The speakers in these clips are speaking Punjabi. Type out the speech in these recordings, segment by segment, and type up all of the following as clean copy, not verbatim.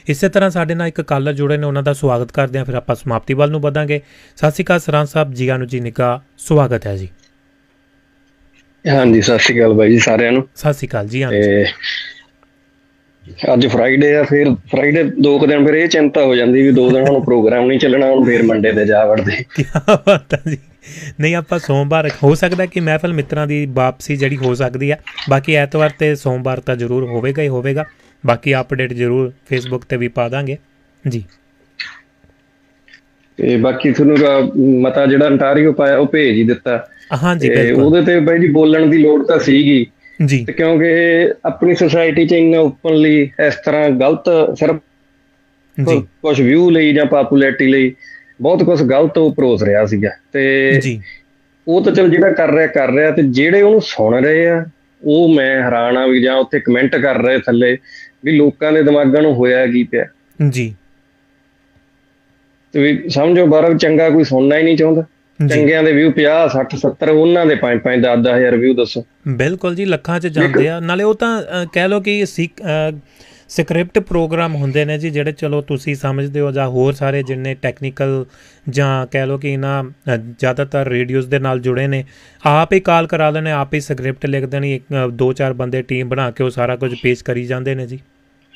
ਇਸੇ ਤਰ੍ਹਾਂ ਸਾਡੇ ਨਾਲ ਇੱਕ ਕਾਲਰ ਜੁੜੇ ਨੇ, ਉਹਨਾਂ ਦਾ ਸਵਾਗਤ ਕਰਦੇ ਹਾਂ, ਫਿਰ ਆਪਾਂ ਸਮਾਪਤੀ ਵੱਲ ਨੂੰ ਵਧਾਂਗੇ। ਸਤਿ ਸ਼੍ਰੀ ਅਕਾਲ ਸਰਹੰਦ ਸਾਹਿਬ, ਜੀਆਂ ਨੂੰ ਜੀ ਨਿੱਘਾ ਸਵਾਗਤ ਹੈ ਜੀ। ਹਾਂਜੀ, ਸਤਿ ਸ਼੍ਰੀ ਅਕਾਲ ਬਾਈ ਜੀ ਸਾਰਿਆਂ ਨੂੰ। ਸਤਿ ਸ਼੍ਰੀ ਅਕਾਲ ਜੀ। ਅੱਜ ਫਰਾਈਡੇ ਆ, ਫਿਰ ਫਰਾਈਡੇ 2 ਕੁ ਦਿਨ ਫਿਰ ਇਹ ਚਿੰਤਾ ਹੋ ਜਾਂਦੀ ਵੀ 2 ਦਿਨ ਹੁਣ ਪ੍ਰੋਗਰਾਮ ਨਹੀਂ ਚੱਲਣਾ, ਹੁਣ ਫਿਰ ਮੰਡੇ ਤੇ ਜਾ ਵੜਦੇ। ਕੀ ਬਾਤ ਹੈ ਜੀ। ਨਹੀਂ, ਆਪਾਂ ਸੋਮਵਾਰ ਹੋ ਸਕਦਾ ਕਿ ਮਹਿਫਲ ਮਿੱਤਰਾਂ ਦੀ ਵਾਪਸੀ ਜਿਹੜੀ ਹੋ ਸਕਦੀ ਹੈ, ਬਾਕੀ ਐਤਵਾਰ ਤੇ ਸੋਮਵਾਰ ਤਾਂ ਜ਼ਰੂਰ ਹੋਵੇਗਾ ਹੀ ਹੋਵੇਗਾ। ਬਾਕੀ ਅਪਡੇਟ ਜ਼ਰੂਰ ਫੇਸਬੁੱਕ ਤੇ ਵੀ ਪਾ ਦਾਂਗੇ ਜੀ। ਤੇ ਬਾਕੀ ਤੁਹਾਨੂੰ ਮਤਾ ਜਿਹੜਾ ਅੰਟਾਰੀਓ ਪਾਇਆ ਉਹ ਭੇਜ ਹੀ ਦਿੱਤਾ। ਹਾਂਜੀ, ਉਹਦੇ ਤੇ ਬਾਈ ਜੀ ਬੋਲਣ ਦੀ ਲੋੜ ਤਾਂ ਸੀਗੀ ਜੀ, ਕਿਉਂਕਿ ਆਪਣੀ ਸੁਸਾਇਟੀ 'ਚ ਇੰਨਾ ਓਪਨਲੀ ਇਸ ਤਰ੍ਹਾਂ ਗਲਤ ਸਿਰਫ ਕੁਛ ਵਿਊ ਲਈ ਜਾਂ ਪਾਪੂਲੈਰਿਟੀ ਲਈ ਬਹੁਤ ਕੁਛ ਗਲਤ ਉਹ ਪਰੋਸ ਰਿਹਾ ਸੀਗਾ। ਤੇ ਉਹ ਤਾਂ ਚਲ ਜਿਹੜਾ ਕਰ ਰਿਹਾ ਤੇ ਜਿਹੜੇ ਉਹਨੂੰ ਸੁਣ ਰਹੇ ਆ ਉਹ ਮੈਂ ਹੈਰਾਨ ਆ ਵੀ, ਜਾਂ ਉੱਥੇ ਕਮੈਂਟ ਕਰ ਰਹੇ ਥੱਲੇ ਵੀ ਲੋਕਾਂ ਦੇ ਦਿਮਾਗਾਂ ਨੂੰ ਹੋਇਆ ਕੀ ਪਿਆ ਜੀ। ਤੇ ਵੀ ਸਮਝੋ ਬਾਹਰ ਚੰਗਾ ਕੋਈ ਸੁਣਨਾ ਹੀ ਨਹੀਂ ਚਾਹੁੰਦਾ। ਚੰਗਿਆਂ ਦੇ ਵਿਊ 50, 60, 70, ਉਹਨਾਂ ਦੇ 5-5, 10-10 ਹਜ਼ਾਰ ਵਿਊ ਦੱਸੋ। ਬਿਲਕੁਲ ਜੀ, ਲੱਖਾਂ 'ਚ ਜਾਂਦੇ ਆ। ਨਾਲੇ ਉਹ ਤਾਂ ਕਹਿ ਲਓ ਕਿ ਸਕ੍ਰਿਪਟ ਪ੍ਰੋਗਰਾਮ ਹੁੰਦੇ ਨੇ ਜੀ, ਜਿਹੜੇ ਚਲੋ ਤੁਸੀਂ ਸਮਝਦੇ ਹੋ, ਜਾਂ ਹੋਰ ਸਾਰੇ ਜਿੰਨੇ ਟੈਕਨੀਕਲ ਜਾਂ ਕਹਿ ਲਓ ਕਿ ਇਹਨਾਂ ਜ਼ਿਆਦਾਤਰ ਰੇਡੀਓਜ਼ ਦੇ ਨਾਲ ਜੁੜੇ ਨੇ, ਆਪ ਹੀ ਕਾਲ ਕਰਾ ਲੈਣੇ, ਆਪ ਹੀ ਸਕ੍ਰਿਪਟ ਲਿਖ ਦੇਣੀ, 2-4 ਬੰਦੇ ਟੀਮ ਬਣਾ ਕੇ ਉਹ ਸਾਰਾ ਕੁਝ ਪੇਸ਼ ਕਰੀ ਜਾਂਦੇ ਨੇ ਜੀ।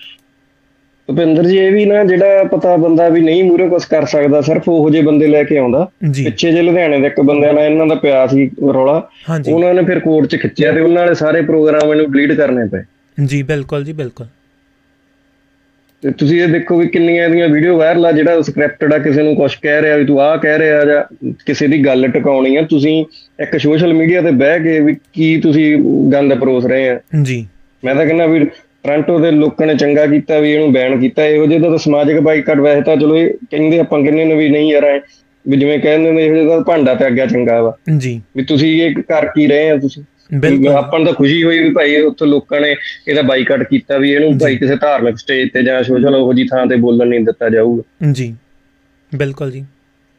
ਭੁਪਿੰਦਰ ਜੀ, ਇਹ ਵੀ ਨਾ ਜਿਹੜਾ ਪਤਾ ਬੰਦਾ ਵੀ ਨਹੀਂ ਮੂਹਰੇ ਕੁਛ ਕਰ ਸਕਦਾ, ਸਿਰਫ ਉਹੋ ਜਿਹੇ ਬੰਦੇ ਲੈ ਕੇ ਆਉਂਦਾ। ਪਿੱਛੇ ਜੇ ਲੁਧਿਆਣੇ ਦੇ ਇੱਕ ਬੰਦਿਆਂ ਨਾਲ ਇਹਨਾਂ ਦਾ ਪਿਆ ਸੀ ਰੌਲਾ, ਉਹਨਾਂ ਨੇ ਫਿਰ ਕੋਰਟ 'ਚ ਖਿੱਚਿਆ ਤੇ ਉਹਨਾਂ ਵਾਲੇ ਸਾਰੇ ਪ੍ਰੋਗਰਾਮ ਇਹਨੂੰ ਡਿਲੀਟ ਕਰਨੇ ਪਏ ਜੀ। ਬਿਲਕੁਲ ਜੀ, ਬਿਲਕੁਲ। ਤੇ ਤੁਸੀਂ ਇਹ ਦੇਖੋ ਵੀ ਕਿੰਨੀਆਂ ਇਹਦੀਆਂ ਵੀਡੀਓ ਵਾਇਰਲ ਆ, ਜਿਹੜਾ ਸਕ੍ਰਿਪਟਡ ਆ, ਕਿਸੇ ਨੂੰ ਕੁਛ ਕਹਿ ਰਿਹਾ ਵੀ ਤੂੰ ਆਹ ਕਹਿ ਰਿਹਾ, ਜਾਂ ਕਿਸੇ ਦੀ ਗੱਲ ਟਿਕਾਉਣੀ ਆ, ਤੁਸੀਂ ਇੱਕ ਸੋਸ਼ਲ ਮੀਡੀਆ ਤੇ ਬਹਿ ਕੇ ਵੀ ਕੀ ਤੁਸੀਂ ਗੰਦ ਪਰੋਸ ਰਹੇ ਆ ਜੀ। ਮੈਂ ਤਾਂ ਕਹਿੰਦਾ ਵੀ ਟੋਰਾਂਟੋ ਦੇ ਲੋਕਾਂ ਨੇ ਚੰਗਾ ਕੀਤਾ ਵੀ ਇਹਨੂੰ ਬੈਨ ਕੀਤਾ। ਇਹੋ ਜਿਹੇ ਤਾਂ ਸਮਾਜਿਕ ਬਾਈਕਾਟ ਵੈਸੇ ਤਾਂ ਚਲੋ ਇਹ ਕਹਿੰਦੇ ਆਪਾਂ ਕਹਿੰਦੇ ਨੇ ਵੀ ਨਹੀਂ ਯਾਰ, ਵੀ ਜਿਵੇਂ ਕਹਿੰਦੇ ਨੇ ਇਹੋ ਜਿਹਾ ਤਾਂ ਭਾਂਡਾ ਤੇ ਅੱਗਾ ਚੰਗਾ ਵਾ ਜੀ, ਵੀ ਤੁਸੀਂ ਇਹ ਕਰ ਕੀ ਰਹੇ ਆ ਤੁਸੀਂ। ਆਪਾਂ ਨੂੰ ਤਾਂ ਖੁਸ਼ੀ ਹੋਈ ਵੀ ਭਾਈ ਉੱਥੇ ਲੋਕਾਂ ਨੇ ਇਹਦਾ ਬਾਈਕਾਟ ਕੀਤਾ, ਵੀ ਇਹਨੂੰ ਭਾਈ ਕਿਸੇ ਧਾਰਮਿਕ ਸਟੇਜ ਤੇ ਜਾਂ ਸੋਸ਼ਲ ਉਹੋ ਜਿਹੀ ਥਾਂ ਤੇ ਬੋਲਣ ਨਹੀਂ ਦਿੱਤਾ ਜਾਊਗਾ ਜੀ। ਬਿਲਕੁਲ ਜੀ।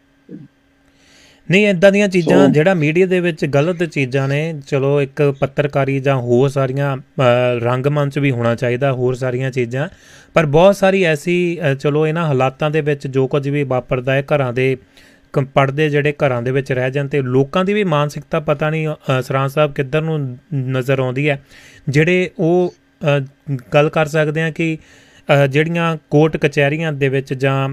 ਨਹੀਂ, ਇੱਦਾਂ ਦੀਆਂ ਚੀਜ਼ਾਂ ਜਿਹੜਾ ਮੀਡੀਆ ਦੇ ਵਿੱਚ ਗਲਤ ਚੀਜ਼ਾਂ ਨੇ, ਚਲੋ ਇੱਕ ਪੱਤਰਕਾਰੀ ਜਾਂ ਹੋਰ ਸਾਰੀਆਂ ਰੰਗਮੰਚ ਵੀ ਹੋਣਾ ਚਾਹੀਦਾ, ਹੋਰ ਸਾਰੀਆਂ ਚੀਜ਼ਾਂ, ਪਰ ਬਹੁਤ ਸਾਰੀ ਐਸੀ ਚਲੋ ਇਹਨਾਂ ਹਾਲਾਤਾਂ ਦੇ ਵਿੱਚ ਜੋ ਕੁਝ ਵੀ ਵਾਪਰਦਾ ਹੈ, ਘਰਾਂ ਦੇ ਪੜ੍ਹਦੇ ਜਿਹੜੇ ਘਰਾਂ ਦੇ ਵਿੱਚ ਰਹਿ ਜਾਣ, ਅਤੇ ਲੋਕਾਂ ਦੀ ਵੀ ਮਾਨਸਿਕਤਾ ਪਤਾ ਨਹੀਂ ਸਰਹੰਦ ਸਾਹਿਬ ਕਿੱਧਰ ਨੂੰ ਨਜ਼ਰ ਆਉਂਦੀ ਹੈ। ਜਿਹੜੇ ਉਹ ਗੱਲ ਕਰ ਸਕਦੇ ਹਾਂ ਕਿ ਜਿਹੜੀਆਂ ਕੋਰਟ ਕਚਹਿਰੀਆਂ ਦੇ ਵਿੱਚ ਜਾਂ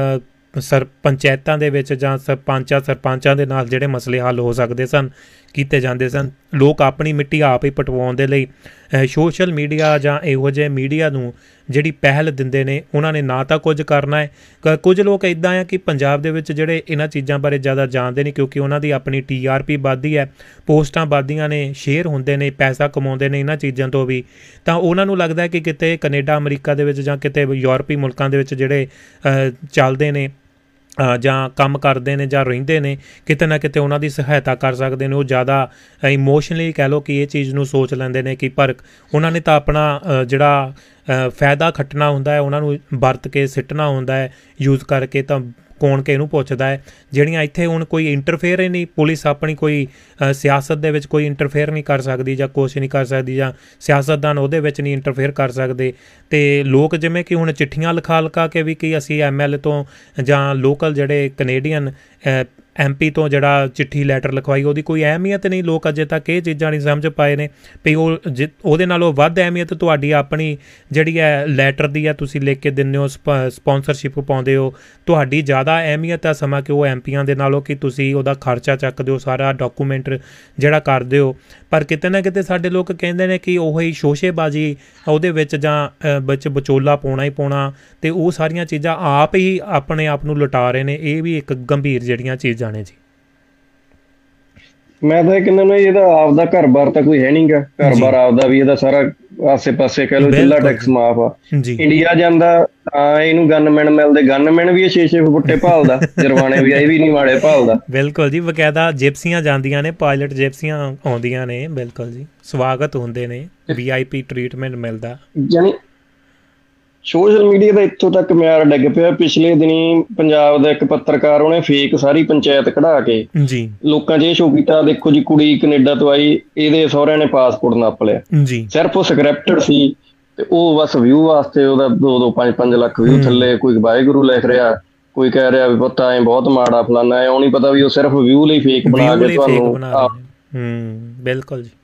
ਪੰਚਾਇਤਾਂ ਦੇ ਵਿੱਚ ਜਾਂ ਸਰਪੰਚਾਂ ਦੇ ਨਾਲ ਜਿਹੜੇ ਮਸਲੇ ਹੱਲ ਹੋ ਸਕਦੇ ਸਨ, ਕੀਤੇ ਜਾਂਦੇ ਸਨ, ਲੋਕ ਆਪਣੀ ਮਿੱਟੀ ਆਪ ਹੀ ਪਟਵਾਉਣ ਦੇ ਲਈ ਸੋਸ਼ਲ ਮੀਡੀਆ ਜਾਂ ਇਹੋ ਜਿਹੇ ਮੀਡੀਆ ਨੂੰ ਜਿਹੜੀ ਪਹਿਲ ਦਿੰਦੇ ਨੇ, ਉਹਨਾਂ ਨੇ ਨਾ ਤਾਂ ਕੁਝ ਕਰਨਾ ਹੈ। ਕੁਝ ਲੋਕ ਇੱਦਾਂ ਆ ਕਿ ਪੰਜਾਬ ਦੇ ਵਿੱਚ ਜਿਹੜੇ ਇਹਨਾਂ ਚੀਜ਼ਾਂ ਬਾਰੇ ਜ਼ਿਆਦਾ ਜਾਣਦੇ ਨਹੀਂ, ਕਿਉਂਕਿ ਉਹਨਾਂ ਦੀ ਆਪਣੀ TRP ਵੱਧਦੀ ਹੈ, ਪੋਸਟਾਂ ਵੱਧਦੀਆਂ ਨੇ, ਸ਼ੇਅਰ ਹੁੰਦੇ ਨੇ, ਪੈਸਾ ਕਮਾਉਂਦੇ ਨੇ ਇਹਨਾਂ ਚੀਜ਼ਾਂ ਤੋਂ ਵੀ, ਤਾਂ ਉਹਨਾਂ ਨੂੰ ਲੱਗਦਾ ਕਿ ਕਿਤੇ ਕੈਨੇਡਾ, ਅਮਰੀਕਾ ਦੇ ਵਿੱਚ ਜਾਂ ਕਿਤੇ ਯੂਰਪੀ ਮੁਲਕਾਂ ਦੇ ਵਿੱਚ ਜਿਹੜੇ ਚੱਲਦੇ ਨੇ ਜਾਂ ਕੰਮ ਕਰਦੇ ਨੇ ਜਾਂ ਰਹਿੰਦੇ ਨੇ, ਕਿਤੇ ਨਾ ਕਿਤੇ ਉਹਨਾਂ ਦੀ ਸਹਾਇਤਾ ਕਰ ਸਕਦੇ ਨੇ। ਉਹ ਜ਼ਿਆਦਾ ਇਮੋਸ਼ਨਲੀ ਕਹਿ ਲਓ ਕਿ ਇਹ ਚੀਜ਼ ਨੂੰ ਸੋਚ ਲੈਂਦੇ ਨੇ ਕਿ ਪਰ ਉਹਨਾਂ ਨੇ ਤਾਂ ਆਪਣਾ ਜਿਹੜਾ ਫਾਇਦਾ ਖੱਟਣਾ ਹੁੰਦਾ ਹੈ, ਉਹਨਾਂ ਨੂੰ ਵਰਤ ਕੇ ਸਿੱਟਣਾ ਹੁੰਦਾ ਹੈ, ਯੂਜ਼ ਕਰਕੇ, ਤਾਂ ਕੌਣ ਕਿਹਨੂੰ ਪੁੱਛਦਾ ਹੈ। ਜਿਹੜੀਆਂ ਇੱਥੇ ਹੁਣ ਕੋਈ ਇੰਟਰਫੇਅਰ ਹੀ ਨਹੀਂ, ਪੁਲਿਸ ਆਪਣੀ ਕੋਈ ਸਿਆਸਤ ਦੇ ਵਿੱਚ ਕੋਈ ਇੰਟਰਫੇਅਰ ਨਹੀਂ ਕਰ ਸਕਦੀ ਜਾਂ ਕੁਛ ਨਹੀਂ ਕਰ ਸਕਦੀ, ਜਾਂ ਸਿਆਸਤਦਾਨ ਉਹਦੇ ਵਿੱਚ ਨਹੀਂ ਇੰਟਰਫੇਅਰ ਕਰ ਸਕਦੇ। ਅਤੇ ਲੋਕ ਜਿਵੇਂ ਕਿ ਹੁਣ ਚਿੱਠੀਆਂ ਲਿਖਾ ਕੇ ਵੀ ਕਿ ਅਸੀਂ ML ਤੋਂ ਜਾਂ ਲੋਕਲ ਜਿਹੜੇ ਕੈਨੇਡੀਅਨ MP ਤੋਂ ਜਿਹੜਾ ਚਿੱਠੀ ਲੈਟਰ ਲਿਖਵਾਈ, ਉਹਦੀ ਕੋਈ ਅਹਿਮੀਅਤ ਨਹੀਂ। ਲੋਕ ਅਜੇ ਤੱਕ ਇਹ ਚੀਜ਼ਾਂ ਨਹੀਂ ਸਮਝ ਪਾਏ ਨੇ ਵੀ ਉਹਦੇ ਨਾਲੋਂ ਵੱਧ ਅਹਿਮੀਅਤ ਤੁਹਾਡੀ ਆਪਣੀ ਜਿਹੜੀ ਹੈ ਲੈਟਰ ਦੀ ਹੈ, ਤੁਸੀਂ ਲਿਖ ਕੇ ਦਿੰਦੇ ਹੋ, ਸਪੋਂਸਰਸ਼ਿਪ ਪਾਉਂਦੇ ਹੋ, ਤੁਹਾਡੀ ਜ਼ਿਆਦਾ ਅਹਿਮੀਅਤ ਆ ਸਮਾਂ ਕਿ ਉਹ MPਆਂ ਦੇ ਨਾਲੋਂ, ਕਿ ਤੁਸੀਂ ਉਹਦਾ ਖਰਚਾ ਚੱਕਦੇ ਹੋ, ਸਾਰਾ ਡਾਕੂਮੈਂਟ ਜਿਹੜਾ ਕਰਦੇ ਹੋ। ਪਰ ਕਿਤੇ ਨਾ ਕਿਤੇ ਸਾਡੇ ਲੋਕ ਕਹਿੰਦੇ ਨੇ ਕਿ ਉਹੀ ਸ਼ੋਸ਼ੇਬਾਜ਼ੀ ਉਹਦੇ ਵਿੱਚ ਜਾਂ ਵਿੱਚ ਵਿਚੋਲਾ ਪਾਉਣਾ ਹੀ ਪਾਉਣਾ, ਅਤੇ ਉਹ ਸਾਰੀਆਂ ਚੀਜ਼ਾਂ ਆਪ ਹੀ ਆਪਣੇ ਆਪ ਨੂੰ ਲੁਟਾ ਰਹੇ ਨੇ। ਇਹ ਵੀ ਇੱਕ ਗੰਭੀਰ ਜਿਹੜੀਆਂ ਚੀਜ਼ਾਂ ਨੇ ਜੀ। ਮੈਂ ਤਾਂ ਇਹ ਕਹਿੰਦਾ ਨਾ, ਇਹਦਾ ਆਪਦਾ ਘਰ-ਬਾਰ ਤਾਂ ਕੋਈ ਹੈ ਨੀ ਗਾ, ਘਰ-ਬਾਰ ਆਪਦਾ ਵੀ ਇਹਦਾ ਸਾਰਾ ਆਸੇ-ਪਾਸੇ ਕਹਿ ਲਓ ਚੁੱਲ੍ਹਾ ਟੈਕਸ ਮਾਫ ਆ। ਇੰਡੀਆ ਜਾਂਦਾ ਤਾਂ ਇਹਨੂੰ ਗਨਮੈਨ ਮਿਲਦੇ, ਗਨਮੈਨ ਵੀ 6-6 ਫੁੱਟੇ ਭਾਲਦਾ, ਜਰਵਾਣੇ ਵੀ ਇਹ ਵੀ ਨਹੀਂ ਮਾੜੇ ਭਾਲਦਾ। ਬਿਲਕੁਲ ਜੀ, ਬਕਾਇਦਾ ਜਿਪਸੀਆਂ ਜਾਂਦੀਆਂ ਨੇ, ਪਾਇਲਟ ਜਿਪਸੀਆਂ ਆਉਂਦੀਆਂ ਨੇ, ਬਿਲਕੁਲ ਜੀ, ਸਵਾਗਤ ਹੁੰਦੇ ਨੇ, VIP ਟਰੀਟਮੈਂਟ ਮਿਲਦਾ। ਜਾਣੀ ਸੋਸ਼ਲ ਮੀਡੀਆ ਦਾ ਇੱਥੋਂ ਤੱਕ ਮਿਆਰ ਡਿੱਗ ਪਿਆ। ਪਿਛਲੇ ਦਿਨੀ ਪੰਜਾਬ ਦਾ ਇੱਕ ਪੱਤਰਕਾਰ, ਉਹਨੇ ਫੇਕ ਸਾਰੀ ਪੰਚਾਇਤ ਕਢਾ ਕੇ ਲੋਕਾਂ 'ਚ ਇਹ ਸ਼ੋਅ ਕੀਤਾ, ਦੇਖੋ ਜੀ ਕੁੜੀ ਕੈਨੇਡਾ ਤੋਂ ਆਈ, ਇਹਦੇ ਸਹੁਰਿਆਂ ਨੇ ਪਾਸਪੋਰਟ ਨੱਪ ਲਿਆ। ਸਿਰਫ ਉਹ ਸਕ੍ਰਿਪਟਡ ਸੀ ਤੇ ਉਹ ਬਸ ਵਿਊ ਵਾਸਤੇ ਉਹਦਾ 2-2 5-5 ਲੱਖ ਵਿਊ ਥੱਲੇ ਕੋਈ ਵਾਹਿਗੁਰੂ ਲਿਖ ਰਿਹਾ, ਕੋਈ ਕਹਿ ਰਿਹਾ ਵੀ ਪੁੱਤ ਐ ਬਹੁਤ ਮਾੜਾ ਫਲਾਨਾ ਐ, ਉਹ ਨਹੀਂ ਪਤਾ ਵੀ ਉਹ ਸਿਰਫ ਵਿਊ ਲਈ ਫੇਕ ਬਣਾ ਕੇ ਤੁਹਾਨੂੰ ਬਿਲਕੁਲ ਜੀ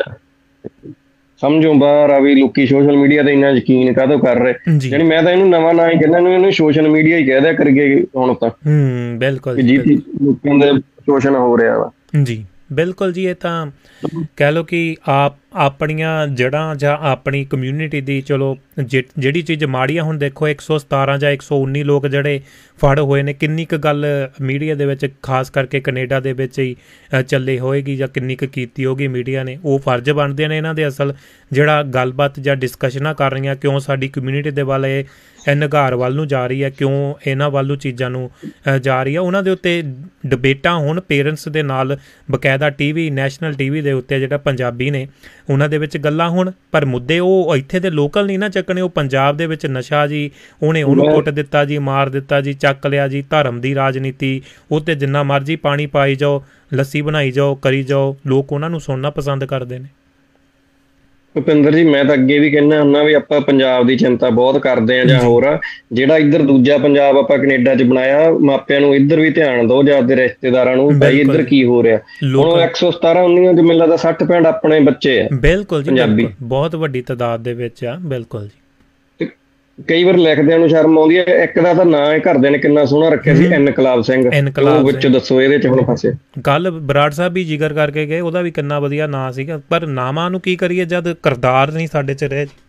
ਸਮਝੋ ਬਾਹਰ ਆ ਵੀ ਲੋਕੀ ਸੋਸ਼ਲ ਮੀਡੀਆ ਤੇ ਇੰਨਾ ਯਕੀਨ ਕਾਹਤੋਂ ਕਰ ਰਹੇ। ਜਾਣੀ ਮੈਂ ਤਾਂ ਇਹਨੂੰ ਨਵਾਂ ਨਾਂ ਹੀ ਕਹਿੰਦਾ, ਇਹਨੂੰ ਸੋਸ਼ਲ ਮੀਡੀਆ ਹੀ ਕਹਿ ਦਿਆ ਕਰੀਏ ਹੁਣ ਤਾਂ। ਬਿਲਕੁਲ ਜੀ ਲੋਕਾਂ ਦੇ ਸ਼ੋਸ਼ਣ ਹੋ ਰਿਹਾ ਵਾ ਜੀ। ਬਿਲਕੁਲ ਜੀ, ਇਹ ਤਾਂ ਕਹਿ ਲਓ ਕਿ ਆਪਣੀਆਂ ਜੜ੍ਹਾਂ ਜਾਂ ਆਪਣੀ ਕਮਿਊਨਿਟੀ ਦੀ ਚਲੋ ਜਿਹੜੀ ਚੀਜ਼ ਮਾੜੀ ਆ, ਹੁਣ ਦੇਖੋ 117 ਜਾਂ 119 ਲੋਕ ਜਿਹੜੇ ਫੜ ਹੋਏ ਨੇ, ਕਿੰਨੀ ਕੁ ਗੱਲ ਮੀਡੀਆ ਦੇ ਵਿੱਚ ਖਾਸ ਕਰਕੇ ਕੈਨੇਡਾ ਦੇ ਵਿੱਚ ਹੀ ਚੱਲੇ ਹੋਏਗੀ ਜਾਂ ਕਿੰਨੀ ਕੁ ਕੀਤੀ ਹੋਗੀ ਮੀਡੀਆ ਨੇ। ਉਹ ਫਰਜ਼ ਬਣਦੇ ਨੇ ਇਹਨਾਂ ਦੇ ਅਸਲ ਜਿਹੜਾ ਗੱਲਬਾਤ ਜਾਂ ਡਿਸਕਸ਼ਨਾਂ ਕਰ ਰਹੀਆਂ, ਕਿਉਂ ਸਾਡੀ ਕਮਿਊਨਿਟੀ ਦੇ ਵੱਲ ਇਹ ਨਿਘਾਰ ਵੱਲ ਨੂੰ ਜਾ ਰਹੀ ਹੈ, ਕਿਉਂ ਇਹਨਾਂ ਵੱਲ ਨੂੰ ਚੀਜ਼ਾਂ ਨੂੰ ਜਾ ਰਹੀ ਆ, ਉਹਨਾਂ ਦੇ ਉੱਤੇ ਡਿਬੇਟਾਂ ਹੋਣ ਪੇਰੈਂਟਸ ਦੇ ਨਾਲ, ਬਕਾਇਦਾ TV ਨੈਸ਼ਨਲ TV ਦੇ ਉੱਤੇ ਜਿਹੜਾ ਪੰਜਾਬੀ ਨੇ ਉਹਨਾਂ ਦੇ ਵਿੱਚ ਗੱਲਾਂ ਹੋਣ, ਪਰ ਮੁੱਦੇ ਉਹ ਇੱਥੇ ਦੇ ਲੋਕਲ ਨਹੀਂ ਨਾ ਚੱਕਣੇ। ਉਹ ਪੰਜਾਬ ਦੇ ਵਿੱਚ ਨਸ਼ਾ ਜੀ, ਉਹਨੇ ਉਹਨੂੰ ਕੁੱਟ ਦਿੱਤਾ ਜੀ, ਮਾਰ ਦਿੱਤਾ ਜੀ, ਚੱਕ ਲਿਆ ਜੀ, ਧਰਮ ਦੀ ਰਾਜਨੀਤੀ, ਉਹ 'ਤੇ ਜਿੰਨਾ ਮਰਜ਼ੀ ਪਾਣੀ ਪਾਈ ਜਾਓ, ਲੱਸੀ ਬਣਾਈ ਜਾਓ, ਕਰੀ ਜਾਓ, ਲੋਕ ਉਹਨਾਂ ਨੂੰ ਸੁਣਨਾ ਪਸੰਦ ਕਰਦੇ ਨੇ। ਭੁਪਿੰਦਰ ਜੀ, ਮੈਂ ਤਾਂ ਅੱਗੇ ਵੀ ਕਹਿੰਦਾ ਹੁੰਦਾ ਵੀ ਆਪਾਂ ਪੰਜਾਬ ਦੀ ਚਿੰਤਾ ਬਹੁਤ ਕਰਦੇ ਹਾਂ ਜਾਂ ਹੋਰ ਆ, ਜਿਹੜਾ ਇੱਧਰ ਦੂਜਾ ਪੰਜਾਬ ਆਪਾਂ ਕੈਨੇਡਾ 'ਚ ਬਣਾਇਆ, ਮਾਪਿਆਂ ਨੂੰ ਇੱਧਰ ਵੀ ਧਿਆਨ ਦਿਓ ਜਾਂ ਆਪਦੇ ਰਿਸ਼ਤੇਦਾਰਾਂ ਨੂੰ, ਭਾਈ ਇੱਧਰ ਕੀ ਹੋ ਰਿਹਾ। ਹੁਣ 117-19 'ਚ ਮੈਨੂੰ ਲੱਗਦਾ 60-65 ਆਪਣੇ ਬੱਚੇ ਆ ਬਿਲਕੁਲ ਜੀ, ਪੰਜਾਬੀ ਬਹੁਤ ਵੱਡੀ ਤਾਦਾਦ ਦੇ ਵਿੱਚ ਆ। ਬਿਲਕੁਲ ਜੀ, ਕਈ ਵਾਰ ਲਿਖਦਿਆਂ ਨੂੰ ਸ਼ਰਮ ਆਉਂਦੀ ਹੈ। ਇੱਕ ਦਾ ਤਾਂ ਨਾਂ ਹੈ ਘਰਦਿਆਂ ਨੇ ਕਿੰਨਾ ਸੋਹਣਾ ਰੱਖਿਆ ਸੀ, ਇਨਕਲਾਬ ਸਿੰਘ, ਉਹ ਵਿੱਚ ਦੱਸੋ ਇਹਦੇ 'ਚ ਹੁਣ ਫਸੇ। ਗੱਲ ਬਰਾੜ ਸਾਹਿਬ ਵੀ ਜ਼ਿਕਰ ਕਰਕੇ ਗਏ, ਉਹਦਾ ਵੀ ਕਿੰਨਾ ਵਧੀਆ ਨਾਂ ਸੀਗਾ, ਪਰ ਨਾਮਾਂ ਨੂੰ ਕੀ ਕਰੀਏ ਜਦ ਕਿਰਦਾਰ ਨਹੀਂ ਸਾਡੇ 'ਚ ਰਹੇ ਜੀ।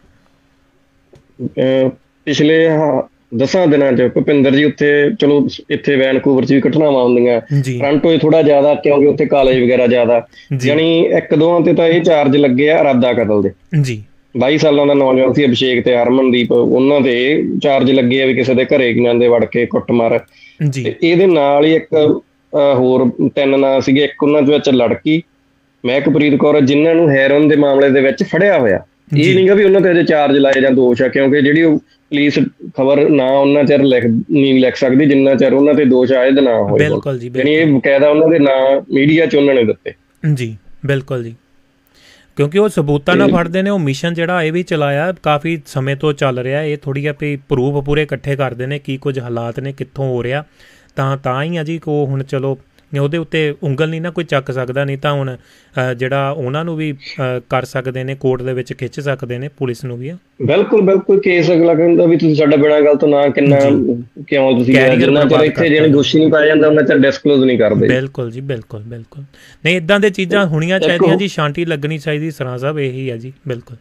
ਪਿਛਲੇ 10 ਦਿਨਾਂ 'ਚ ਭੁਪਿੰਦਰ ਜੀ ਉੱਥੇ ਚਲੋ ਇੱਥੇ ਵੈਨਕੂਵਰ 'ਚ ਵੀ ਘਟਨਾਵਾਂ ਹੁੰਦੀਆਂ, ਟੋਰਾਂਟੋ 'ਚ ਥੋੜਾ ਜ਼ਿਆਦਾ ਕਿਉਂਕਿ ਉੱਥੇ ਕਾਲਜ ਵਗੈਰਾ ਜ਼ਿਆਦਾ, ਯਾਨੀ 1-2 ਤੇ ਤਾਂ ਇਹ ਚਾਰਜ ਲੱਗੇ ਆ ਇਰਾਦਾ ਕਤਲ ਦੇ ਜੀ। 22 ਸਾਲਾਂ ਦਾ ਨੌਜਵਾਨ ਸੀ ਅਭਿਸ਼ੇਕ ਤੇ ਹਰਮਨਦੀਪ, ਉਹਨਾਂ ਦੇ ਚਾਰਜ ਲੱਗੇ ਆ ਵੀ ਕਿਸੇ ਦੇ ਘਰੇ ਕਿਨਾਂ ਦੇ ਵੜ ਕੇ ਕੁੱਟਮਾਰ। ਤੇ ਇਹਦੇ ਨਾਲ ਹੀ ਇੱਕ ਹੋਰ 3 ਨਾਂ ਸੀਗੇ, ਇੱਕ ਉਹਨਾਂ ਦੇ ਵਿੱਚ ਲੜਕੀ ਮਹਿਕਪ੍ਰੀਤ ਕੌਰ, ਜਿਨ੍ਹਾਂ ਨੂੰ ਹੈਰੋਇਨ ਦੇ ਮਾਮਲੇ ਦੇ ਵਿੱਚ ਫੜਿਆ ਹੋਇਆ। ਇਹ ਨਹੀਂਗਾ ਵੀ ਉਹਨਾਂ ਤੇ ਅਜੇ ਚਾਰਜ ਲਾਏ ਜਾਂ ਦੋਸ਼ ਆ, ਕਿਉਂਕਿ ਜਿਹੜੀ ਉਹ ਪੁਲਿਸ ਖਬਰ ਨਾ ਉਹਨਾਂ ਚਿਰ ਨਹੀਂ ਲਿਖ ਸਕਦੀ ਜਿੰਨਾ ਚਿਰ ਉਹਨਾਂ ਤੇ ਦੋਸ਼ ਆਏ ਨਾ ਹੋਏ। ਯਾਨੀ ਇਹ ਬਕਾਇਦਾ ਉਹਨਾਂ ਦੇ ਨਾਂ ਮੀਡੀਆ 'ਚ ਉਹਨਾਂ ਨੇ ਦਿੱਤੇ ਜੀ। ਬਿਲਕੁਲ ਜੀ, ਕਿਉਂਕਿ ਉਹ ਸਬੂਤਾਂ ਨਾਲ ਫੜਦੇ ਨੇ। ਉਹ ਮਿਸ਼ਨ ਜਿਹੜਾ ਇਹ ਵੀ ਚਲਾਇਆ ਕਾਫੀ ਸਮੇਂ ਤੋਂ ਚੱਲ ਰਿਹਾ, ਇਹ ਥੋੜ੍ਹੀ ਆਪਣੀ ਪ੍ਰੂਫ ਪੂਰੇ ਇਕੱਠੇ ਕਰਦੇ ਨੇ ਕੀ ਕੁਝ ਹਾਲਾਤ ਨੇ, ਕਿੱਥੋਂ ਹੋ ਰਿਹਾ, ਤਾਂ ਹੀ ਆ ਜੀ ਕੋ ਹੁਣ ਚਲੋ ਉਹਦੇ ਉੱਤੇ ਉਂਗਲ ਨਹੀਂ ਨਾ ਕੋਈ ਚੱਕ ਸਕਦਾ, ਨਹੀਂ ਤਾਂ ਹੁਣ ਜਿਹੜਾ ਉਹਨਾਂ ਨੂੰ ਵੀ ਕਰ ਸਕਦੇ ਨੇ, ਕੋਰਟ ਦੇ ਵਿੱਚ ਖਿੱਚ ਸਕਦੇ ਨੇ, ਪੁਲਿਸ ਨੂੰ ਵੀ। ਬਿਲਕੁਲ ਕੇਸ ਅਗਲਾ ਕਹਿੰਦਾ ਵੀ ਤੁਸੀਂ ਸਾਡਾ ਬਿਨਾਂ ਗੱਲ ਤੋਂ ਨਾ ਕਿੰਨਾ ਕਿਉਂ ਤੁਸੀਂ ਜਿੰਨਾ ਚਿਰ ਇੱਥੇ ਜਿਹੜੇ ਦੋਸ਼ੀ ਨਹੀਂ ਪਾਇਆ ਜਾਂਦਾ ਉਹਨਾਂ ਚਿਰ ਡਿਸਕਲੋਜ਼ ਨਹੀਂ ਕਰਦੇ। ਬਿਲਕੁਲ ਜੀ, ਬਿਲਕੁਲ ਨਹੀਂ, ਇੱਦਾਂ ਦੀਆਂ ਚੀਜ਼ਾਂ ਹੋਣੀਆਂ ਚਾਹੀਦੀਆਂ ਜੀ, ਸ਼ਾਂਤੀ ਲੱਗਣੀ ਚਾਹੀਦੀ। ਸਰਾਂ ਸਾਹਿਬ ਇਹੀ ਆ ਜੀ। ਬਿਲਕੁਲ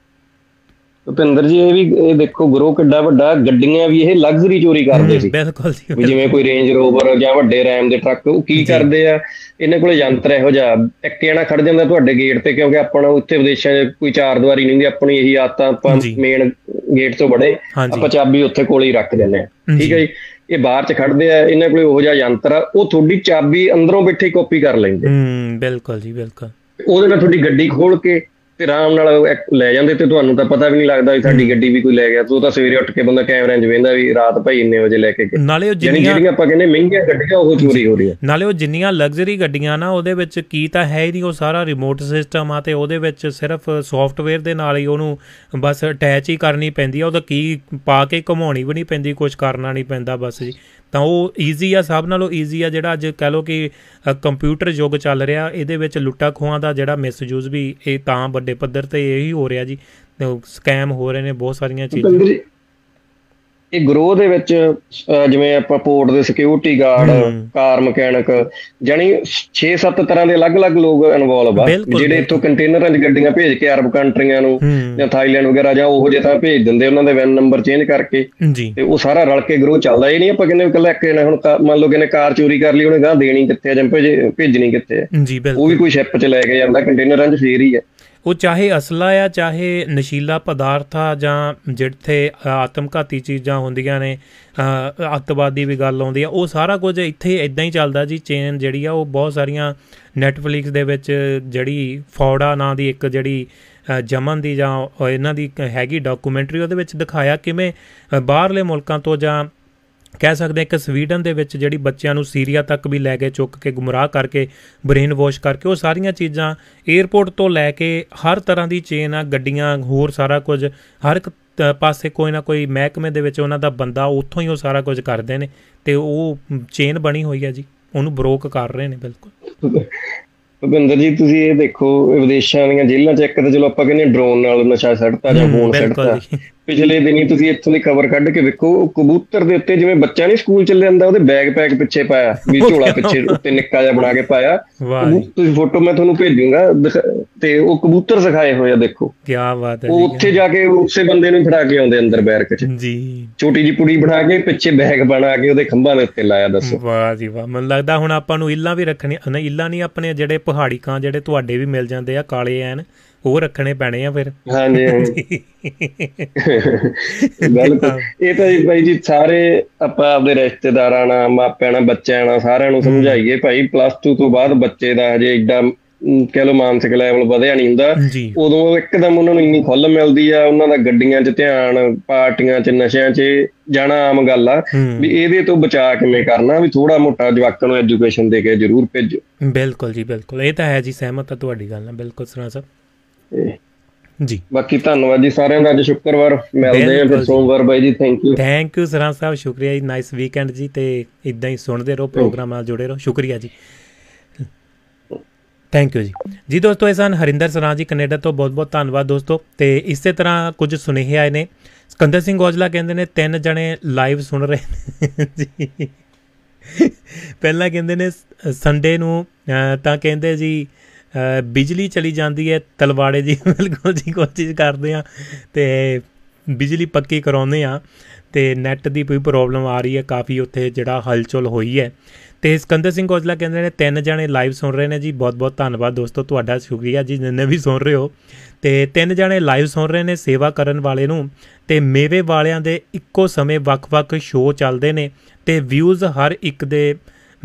ਭੁਪਿੰਦਰ ਜੀ, ਇਹ ਦੇਖੋ ਗਰੋਹ ਕਿੱਡਾ ਵੱਡਾ, ਗੱਡੀਆਂ ਵੀ ਇਹ ਲਗਜ਼ਰੀ ਚੋਰੀ ਕਰਦੇ ਸੀ। ਬਿਲਕੁਲ ਜੀ, ਵੀ ਜਿਵੇਂ ਕੋਈ ਰੇਂਜ ਰੋਵਰ ਜਾਂ ਵੱਡੇ ਰੈਮ ਦੇ ਟਰੱਕ, ਉਹ ਕੀ ਕਰਦੇ ਆ, ਇਹਨਾਂ ਕੋਲ ਯੰਤਰ ਇਹੋ ਜਿਹਾ, ਇੱਕ ਜਣਾ ਖੜ ਜਾਂਦਾ ਤੁਹਾਡੇ ਗੇਟ ਤੇ, ਕਿਉਂਕਿ ਆਪਾਂ ਉੱਥੇ ਵਿਦੇਸ਼ਾਂ 'ਚ ਕੋਈ 4 ਦੀਵਾਰੀ ਨਹੀਂ ਹੁੰਦੀ, ਆਪਣੀ ਇਹੀ ਆਦਤ ਆ, ਆਪਾਂ ਮੇਨ ਗੇਟ ਤੋਂ ਬੜੇ ਆਪਾਂ ਚਾਬੀ ਉੱਥੇ ਕੋਲ ਹੀ ਰੱਖ ਦਿੰਦੇ ਹਾਂ, ਠੀਕ ਹੈ ਜੀ। ਇਹ ਬਾਹਰ 'ਚ ਖੜਦੇ ਆ, ਇਹਨਾਂ ਕੋਲ ਉਹੋ ਜਿਹਾ ਯੰਤਰ ਆ, ਉਹ ਤੁਹਾਡੀ ਚਾਬੀ ਅੰਦਰੋਂ ਬੈਠੇ ਕਾਪੀ ਕਰ ਲੈਂਦੇ। ਬਿਲਕੁਲ ਜੀ, ਬਿਲਕੁਲ। ਉਹਦੇ ਨਾਲ ਤੁਹਾਡੀ ਗੱਡੀ ਖੋਲ ਕੇ ਤੇ ਆਰਾਮ ਨਾਲ ਲੈ ਜਾਂਦੇ, ਤੇ ਤੁਹਾਨੂੰ ਤਾਂ ਪਤਾ ਵੀ ਨਹੀਂ ਲੱਗਦਾ ਵੀ ਸਾਡੀ ਗੱਡੀ ਵੀ ਕੋਈ ਲੈ ਗਿਆ। ਤੂੰ ਤਾਂ ਸਵੇਰੇ ਉੱਠ ਕੇ ਬੰਦਾ ਕੈਮਰਿਆਂ 'ਚ ਵੇਖਦਾ ਵੀ ਰਾਤ ਭਾਈ ਇੰਨੇ ਵਜੇ ਲੈ ਕੇ ਗਏ। ਨਾਲੇ ਉਹ ਜਿਹੜੀਆਂ ਆਪਾਂ ਕਹਿੰਦੇ ਮਹਿੰਗੀਆਂ ਗੱਡੀਆਂ ਉਹ ਚੋਰੀ ਹੋ ਰਹੀਆਂ। ਨਾਲੇ ਉਹ ਜਿੰਨੀਆਂ ਲਗਜ਼ਰੀ ਗੱਡੀਆਂ ਨਾ, ਉਹਦੇ ਵਿੱਚ ਕੀ ਤਾਂ ਹੈ ਹੀ ਨਹੀਂ, ਉਹ ਸਾਰਾ ਰਿਮੋਟ ਸਿਸਟਮ ਆ, ਤੇ ਉਹਦੇ ਵਿੱਚ ਸਿਰਫ ਸੋਫਟਵੇਅਰ ਦੇ ਨਾਲ ਹੀ ਉਹਨੂੰ ਬਸ ਅਟੈਚ ਹੀ ਕਰਨੀ ਪੈਂਦੀ ਆ, ਉਹਦਾ ਕੀ ਪਾ ਕੇ ਘੁਮਾਉਣੀ ਵੀ ਨਹੀਂ ਪੈਂਦੀ, ਕੁਛ ਕਰਨਾ ਨਹੀਂ ਪੈਂਦਾ ਬਸ ਜੀ। ਤਾਂ ਉਹ ਈਜ਼ੀ ਆ, ਸਭ ਨਾਲੋਂ ਈਜ਼ੀ ਆ। ਜਿਹੜਾ ਅੱਜ ਕਹਿ ਲਓ ਕਿ ਕੰਪਿਊਟਰ ਯੁੱਗ ਚੱਲ ਰਿਹਾ, ਇਹਦੇ ਵਿੱਚ ਲੁੱਟਾਂ ਖੋਹਾਂ ਦਾ ਜਿਹੜਾ ਮਿਸਯੂਜ਼ ਵੀ ਇਹ ਤਾਂ ਵੱਡੇ ਪੱਧਰ 'ਤੇ ਇਹੀ ਹੋ ਰਿਹਾ ਜੀ। ਸਕੈਮ ਹੋ ਰਹੇ ਨੇ ਬਹੁਤ ਸਾਰੀਆਂ ਚੀਜ਼ਾਂ। ਇਹ ਗਰੋਹ ਦੇ ਵਿੱਚ ਜਿਵੇਂ ਆਪਾਂ ਪੋਰਟ ਦੇ ਸਿਕਿਉਰਿਟੀ ਗਾਰਡ, ਕਾਰ ਮਕੈਨਿਕ, ਜਾਣੀ 6-7 ਤਰ੍ਹਾਂ ਦੇ ਅਲੱਗ-ਅਲੱਗ ਲੋਕ ਇਨਵੋਲਵ ਆ, ਜਿਹੜੇ ਇੱਥੋਂ ਕੰਟੇਨਰਾਂ 'ਚ ਗੱਡੀਆਂ ਭੇਜ ਕੇ ਅਰਬ ਕੰਟਰੀਆਂ ਨੂੰ ਜਾਂ ਥਾਈਲੈਂਡ ਵਗੈਰਾ ਜਾਂ ਉਹੋ ਜਿਹੇ ਤਾਂ ਭੇਜ ਦਿੰਦੇ, ਉਹਨਾਂ ਦੇ ਵੈਨ ਨੰਬਰ ਚੇਂਜ ਕਰਕੇ, ਤੇ ਉਹ ਸਾਰਾ ਰਲ ਕੇ ਗਰੋਹ ਚੱਲਦਾ। ਇਹ ਨਹੀਂ ਆਪਾਂ ਕਹਿੰਦੇ ਇਕੱਲਾ ਇੱਕ ਜਣਾ, ਹੁਣ ਮੰਨ ਲਓ ਕਿਨੇ ਕਾਰ ਚੋਰੀ ਕਰ ਲਈ, ਉਹਨੇ ਗਾਂ ਦੇਣੀ ਕਿੱਥੇ ਆ ਜਾਂ ਭੇਜਣੀ ਕਿੱਥੇ ਆ, ਉਹ ਵੀ ਕੋਈ ਸ਼ਿਪ 'ਚ ਲੈ ਕੇ ਜਾਂਦਾ ਕੰਟੇਨਰਾਂ 'ਚ, ਫੇਰ ਹੀ ਆ। ਉਹ ਚਾਹੇ ਅਸਲਾ ਆ, ਚਾਹੇ ਨਸ਼ੀਲਾ ਪਦਾਰਥ ਆ, ਜਾਂ ਜਿੱਥੇ ਆਤਮਘਾਤੀ ਚੀਜ਼ਾਂ ਹੁੰਦੀਆਂ ਨੇ, ਅੱਤਵਾਦੀ ਵੀ ਗੱਲ ਆਉਂਦੀ ਆ, ਉਹ ਸਾਰਾ ਕੁਝ ਇੱਥੇ ਇੱਦਾਂ ਹੀ ਚੱਲਦਾ ਜੀ। ਚੇਨ ਜਿਹੜੀ ਆ ਉਹ ਬਹੁਤ ਸਾਰੀਆਂ ਨੈਟਫਲਿਕਸ ਦੇ ਵਿੱਚ ਜਿਹੜੀ ਫੌੜਾ ਨਾਂ ਦੀ ਇੱਕ ਜਿਹੜੀ ਜਮਨ ਦੀ ਜਾਂ ਇਹਨਾਂ ਦੀ ਹੈਗੀ ਡਾਕੂਮੈਂਟਰੀ, ਉਹਦੇ ਵਿੱਚ ਦਿਖਾਇਆ ਕਿਵੇਂ ਬਾਹਰਲੇ ਮੁਲਕਾਂ ਤੋਂ ਜਾਂ ਕਹਿ ਸਕਦੇ ਇੱਕ ਸਵੀਡਨ ਦੇ ਵਿੱਚ ਜਿਹੜੀ ਬੱਚਿਆਂ ਨੂੰ ਸੀਰੀਆ ਤੱਕ ਵੀ ਲੈ ਕੇ ਚੁੱਕ ਕੇ ਗੁੰਮਰਾਹ ਕਰਕੇ ਬ੍ਰੇਨ ਵਾਸ਼ ਕਰਕੇ, ਉਹ ਸਾਰੀਆਂ ਚੀਜ਼ਾਂ ਏਅਰਪੋਰਟ ਤੋਂ ਲੈ ਕੇ ਹਰ ਤਰ੍ਹਾਂ ਦੀ ਚੇਨ ਆ, ਗੱਡੀਆਂ ਹੋਰ ਸਾਰਾ ਕੁਝ ਹਰ ਇੱਕ ਪਾਸੇ ਕੋਈ ਨਾ ਕੋਈ ਮਹਿਕਮੇ ਦੇ ਵਿੱਚ ਉਹਨਾਂ ਦਾ ਬੰਦਾ ਉੱਥੋਂ ਹੀ ਉਹ ਸਾਰਾ ਕੁਝ ਕਰਦੇ ਨੇ ਅਤੇ ਉਹ ਚੇਨ ਬਣੀ ਹੋਈ ਹੈ ਜੀ, ਉਹਨੂੰ ਬਰੋਕ ਕਰ ਰਹੇ ਨੇ। ਬਿਲਕੁਲ ਭੁਪਿੰਦਰ ਜੀ, ਤੁਸੀਂ ਇਹ ਦੇਖੋ ਵਿਦੇਸ਼ਾਂ ਦੀਆਂ ਜੇਲ੍ਹਾਂ 'ਚ ਇੱਕ ਤਾਂ ਚਲੋ ਆਪਾਂ ਕਹਿੰਦੇ ਡਰੋਨ ਨਾਲ ਨਸ਼ਾ ਛੱਡਤਾ ਜਾਂ ਫੋਨ ਛੱਡਤਾ, ਪਿਛਲੇ ਦਿਨੀ ਤੁਸੀਂ ਇੱਥੋਂ ਦੀ ਖਬਰ ਕੱਢ ਕੇ ਵੇਖੋ, ਕਬੂਤਰ ਦੇ ਉੱਤੇ ਜਿਵੇਂ ਬੱਚਾ ਨੀ ਸਕੂਲ ਚੱਲੇ ਜਾਂਦਾ ਉਹਦੇ ਬੈਗ ਪੈਕ ਪਿੱਛੇ ਪਾਇਆ, ਵੀ ਝੋਲਾ ਪਿੱਛੇ ਉੱਤੇ ਨਿੱਕਾ ਜਿਹਾ ਬਣਾ ਕੇ ਪਾਇਆ, ਤੁਸੀਂ ਫੋਟੋ ਮੈਂ ਤੁਹਾਨੂੰ ਭੇਜੂਗਾ, ਤੇ ਉਹ ਕਬੂਤਰ ਸਿਖਾਏ ਹੋਏ ਆ, ਦੇਖੋ ਕਿਆ ਬਾਤ ਹੈ। ਉਹ ਉੱਥੇ ਜਾ ਕੇ ਉਸੇ ਬੰਦੇ ਨੂੰ ਫੜਾ ਕੇ ਆਉਂਦੇ ਅੰਦਰ ਬੈਰਕ 'ਚ ਜੀ, ਛੋਟੀ ਜਿਹੀ ਪੁੜੀ ਬਣਾ ਕੇ ਪਿੱਛੇ ਬੈਗ ਬਣਾ ਕੇ ਉਹਦੇ ਖੰਭਾਂ ਦੇ ਉੱਤੇ ਲਾਇਆ। ਦੱਸੋ, ਵਾਹ ਜੀ ਵਾਹ। ਮੈਨੂੰ ਲੱਗਦਾ ਹੁਣ ਆਪਾਂ ਨੂੰ ਇੱਲਾਂ ਵੀ ਰੱਖਣੀ, ਇੱਲਾਂ ਨਹੀਂ ਆਪਣੇ ਜਿਹੜੇ ਪਹਾੜੀ ਕਾਂ ਜਿਹੜੇ ਤੁਹਾਡੇ ਵੀ ਮਿਲ ਜਾਂਦੇ ਆ ਕਾਲੇ ਐਨ, ਉਹ ਰੱਖਣੇ ਪੈਣੇ ਆ ਫਿਰ। ਹਾਂਜੀ ਹਾਂਜੀ ਬਿਲਕੁਲ। ਇਹ ਤਾਂ ਜੀ ਬਾਈ ਜੀ ਸਾਰੇ ਆਪਾਂ ਆਪਦੇ ਰਿਸ਼ਤੇਦਾਰਾਂ ਨਾਲ, ਮਾਪਿਆਂ ਨਾਲ, ਬੱਚਿਆਂ ਨਾਲ ਸਾਰਿਆਂ ਨੂੰ ਸਮਝਾਈਏ ਭਾਈ, +2 ਤੋਂ ਬਾਅਦ ਬੱਚੇ ਦਾ ਹਜੇ ਏਡਾ ਕਹਿ ਲਓ ਮਾਨਸਿਕ ਲੈਵਲ ਵਧਿਆ ਨਹੀਂ ਹੁੰਦਾ, ਉਦੋਂ ਇੱਕਦਮ ਉਹਨਾਂ ਨੂੰ ਇੰਨੀ ਖੁੱਲ੍ਹ ਮਿਲਦੀ ਆ, ਉਹਨਾਂ ਦਾ ਗੱਡੀਆਂ 'ਚ ਧਿਆਨ, ਪਾਰਟੀਆਂ 'ਚ, ਨਸ਼ਿਆਂ 'ਚ ਜਾਣਾ ਆਮ ਗੱਲ ਆ, ਵੀ ਇਹਦੇ ਤੋਂ ਬਚਾਅ ਕਿਵੇਂ ਕਰਨਾ, ਵੀ ਥੋੜਾ ਮੋਟਾ ਜਵਾਕਾਂ ਨੂੰ ਐਜੂਕੇਸ਼ਨ ਦੇ ਕੇ ਜ਼ਰੂਰ ਭੇਜੋ। ਬਿਲਕੁਲ ਜੀ ਬਿਲਕੁਲ, ਇਹ ਤਾਂ ਹੈ ਜੀ, ਸਹਿਮਤ ਆ ਤੁਹਾਡੀ ਗੱਲ ਨਾਲ ਬਿਲਕੁਲ ਸਰਾਂ ਸਾਹਿਬ ਜੀ। ਬਾਕੀ ਧੰਨਵਾਦ ਜੀ ਸਾਰਿਆਂ ਦਾ, ਅੱਜ ਸ਼ੁੱਕਰਵਾਰ ਮਿਲਦੇ ਆ ਫਿਰ ਸੋਮਵਾਰ ਬਾਈ ਜੀ। ਥੈਂਕ ਯੂ ਸਰਾਂ ਸਾਹਿਬ, ਸ਼ੁਕਰੀਆ ਜੀ, ਨਾਈਸ ਵੀਕਐਂਡ ਜੀ, ਤੇ ਇੱਦਾਂ ਹੀ ਸੁਣਦੇ ਰਹੋ, ਪ੍ਰੋਗਰਾਮ ਨਾਲ ਜੁੜੇ ਰਹੋ, ਸ਼ੁਕਰੀਆ ਜੀ, ਥੈਂਕ ਯੂ ਜੀ। ਜੀ ਦੋਸਤੋ, ਇਹ ਸਨ ਹਰਿੰਦਰ ਸਰਾਂ ਜੀ ਕੈਨੇਡਾ ਤੋਂ, ਬਹੁਤ ਬਹੁਤ ਧੰਨਵਾਦ ਦੋਸਤੋ। ਅਤੇ ਇਸੇ ਤਰ੍ਹਾਂ ਕੁਝ ਸੁਨੇਹੇ ਆਏ ਨੇ। ਸਿਕੰਦਰ ਸਿੰਘ ਔਜਲਾ ਕਹਿੰਦੇ ਨੇ 3 ਜਣੇ ਲਾਈਵ ਸੁਣ ਰਹੇ ਨੇ ਜੀ। ਪਹਿਲਾਂ ਕਹਿੰਦੇ ਨੇ ਸੰਡੇ ਨੂੰ ਤਾਂ ਕਹਿੰਦੇ ਜੀ ਬਿਜਲੀ ਚਲੀ ਜਾਂਦੀ ਹੈ ਤਲਵਾੜੇ ਜੀ। ਬਿਲਕੁਲ ਜੀ, ਕੋਸ਼ਿਸ਼ ਕਰਦੇ ਹਾਂ ਅਤੇ ਬਿਜਲੀ ਪੱਕੀ ਕਰਾਉਂਦੇ ਹਾਂ, ਅਤੇ ਨੈੱਟ ਦੀ ਕੋਈ ਪ੍ਰੋਬਲਮ ਆ ਰਹੀ ਹੈ ਕਾਫੀ ਉੱਥੇ, ਜਿਹੜਾ ਹਲਚਲ ਹੋਈ ਹੈ। ਅਤੇ ਸਿਕੰਦਰ ਸਿੰਘ ਔਜਲਾ ਕਹਿੰਦੇ ਨੇ 3 ਜਣੇ ਲਾਈਵ ਸੁਣ ਰਹੇ ਨੇ ਜੀ। ਬਹੁਤ ਬਹੁਤ ਧੰਨਵਾਦ ਦੋਸਤੋ, ਤੁਹਾਡਾ ਸ਼ੁਕਰੀਆ ਜੀ ਜਿੰਨੇ ਵੀ ਸੁਣ ਰਹੇ ਹੋ। ਅਤੇ 3 ਜਣੇ ਲਾਈਵ ਸੁਣ ਰਹੇ ਨੇ ਸੇਵਾ ਕਰਨ ਵਾਲੇ ਨੂੰ, ਅਤੇ ਮੇਵੇ ਵਾਲਿਆਂ ਦੇ ਇੱਕੋ ਸਮੇਂ ਵੱਖ-ਵੱਖ ਸ਼ੋਅ ਚੱਲਦੇ ਨੇ, ਅਤੇ ਵਿਊਜ਼ ਹਰ ਇੱਕ ਦੇ